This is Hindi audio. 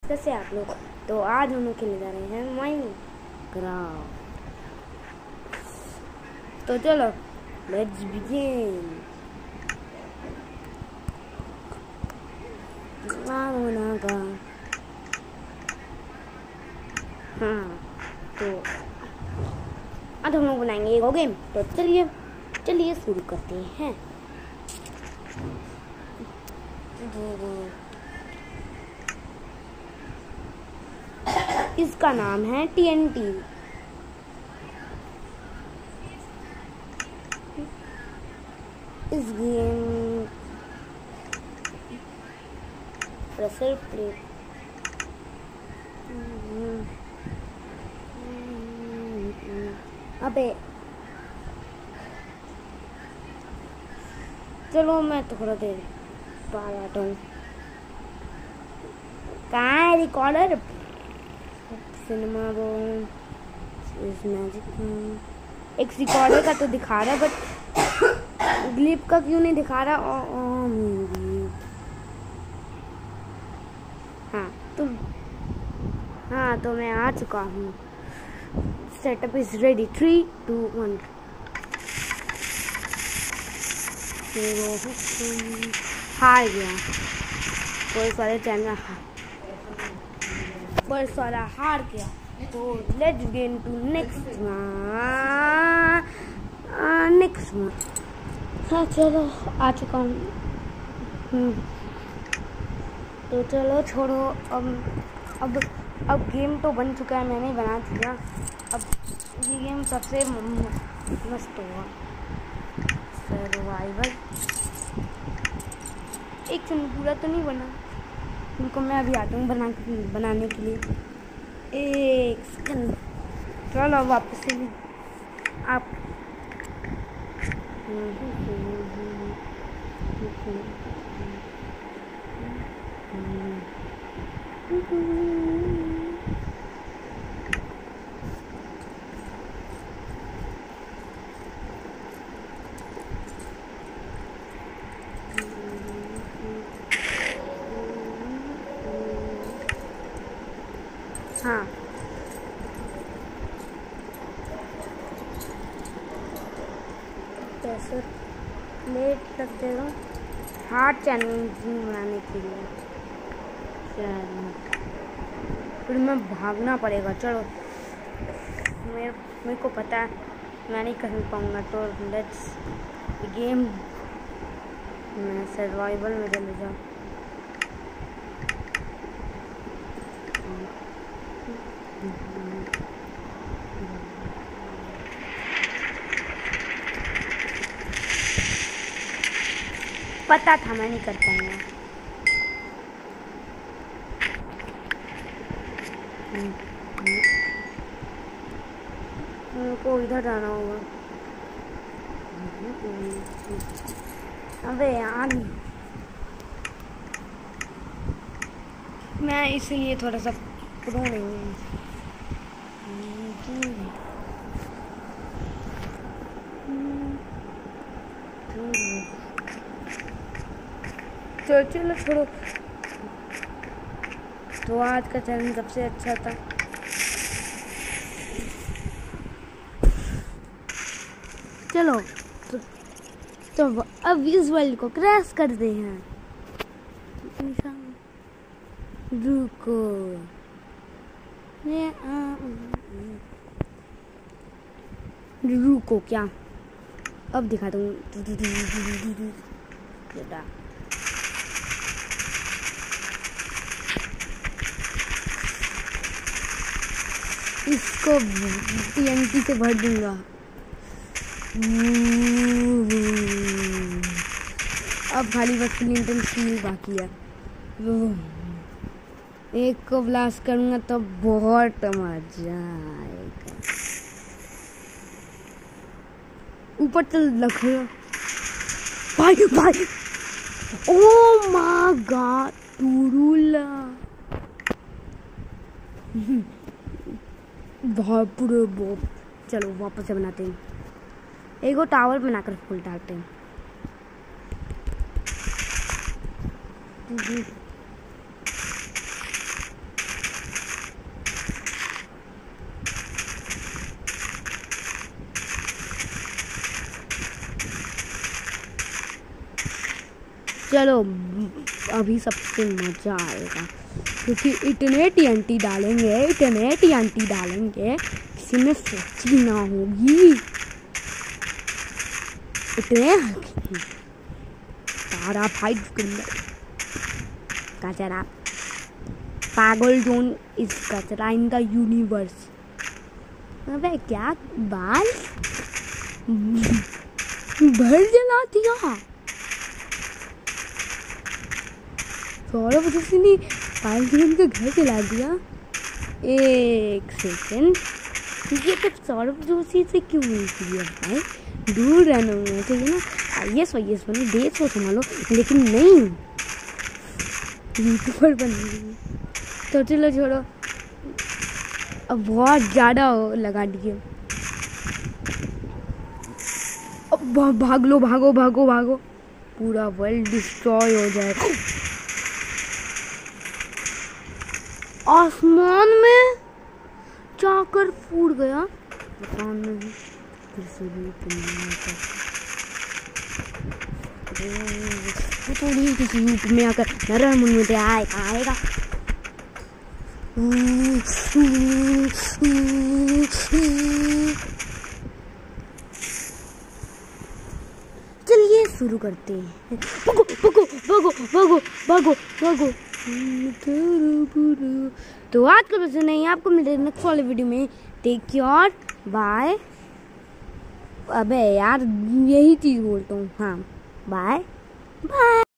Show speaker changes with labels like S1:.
S1: कैसे आप लोग। तो आज हम लोग खेलने जा रहे हैं माइनक्राफ्ट। तो चलो लेट्स बिगिन। हाँ, तो आज हम लोग बनाएंगे एक गेम। तो चलिए शुरू करते हैं। इसका नाम है TNT। इस गेम प्रेशर प्लेट अबे चलो मैं थोड़ा देर बाद आता हूँ। कहाँ है रिकॉर्डर? सिनेमा इस मैजिक एक रिकॉर्डर का तो दिखा रहा है बट ग्लिप का क्यों नहीं दिखा रहा? हाँ तो मैं आ चुका हूँ। Setup is ready. 3, 2, 1। हार गया। बहुत सारा हार गया। तो let's get to next one. हाँ चलो आ चुका हूँ। तो चलो छोड़ो। अब गेम तो बन चुका है, मैंने बना दिया। अब ये गेम सबसे मस्त होगा। सर्वाइवल एक पूरा तो नहीं बना, उनको मैं अभी आता हूँ बनाने के लिए। एक सेकंड। चलो वापस से आप हाँ कैसे प्लेट रख दे रहा हूँ हार्ड चैलेंजिंग बनाने के लिए। फिर मैं भागना पड़ेगा। चलो मेरे को पता है मैं नहीं कर पाऊँगा, तो लेट्स गेम। मैं सर्वाइवल में चले जाऊँ। पता था मैं नहीं कर पाऊंगा। मेरे को इधर जाना होगा। अबे यार मैं इसलिए थोड़ा सा प्रो नहीं हूँ। चलो छोड़ो। तो आज का चैलेंज सबसे अच्छा था। चलो तो अब इस वर्ल्ड को क्रैश करते हैं। रुको क्या अब दिखाता हूँ। इसको TNT से भर दूंगा। अब खाली बस क्लिंटन स्टील बाकी है। एक को ब्लास्ट करूंगा तो बहुत मजा आएगा। ऊपर चल लखो भाई। ओह माय गॉड टूरूला बहुत पूरे चलो वापस से बनाते हैं। एक और टावर बनाकर फुल डालते हैं। चलो अभी सबसे मजा आएगा, क्योंकि इतने TNT डालेंगे, इतने TNT डालेंगे, किसी में सोची ना होगी। इतने सारा फाइट कचरा, पागल जोन इस कचरा इन द यूनिवर्स। अबे क्या बाल भर जला दिया। सौरभ जोशी ने पागल का घर जला दिया। एक सेकंड, ये तो सौरभ जोशी से क्यों नहीं किया भाई, दूर रहना चाहिए ना। IAS बने, देश को संभालो, लेकिन नहीं यूट्यूबर बन गई। तो चलो छोड़ो, अब बहुत ज़्यादा लगा दिए। अब भाग लो, भागो भागो भागो, पूरा वर्ल्ड डिस्ट्रॉय हो जाएगा। आसमान में जाकर फूट गया, पता नहीं फिर से थोड़ी किसी रूप में आकर नरम मुझे आएगा। चलिए शुरू करते हैं। भागो भागो भागो भागो भागो भागो। तो आज का वैसे नहीं, आपको मिलते हैं नेक्स्ट वाले वीडियो में। Take care, bye. अबे यार यही चीज बोलता हूँ, हाँ बाय बाय।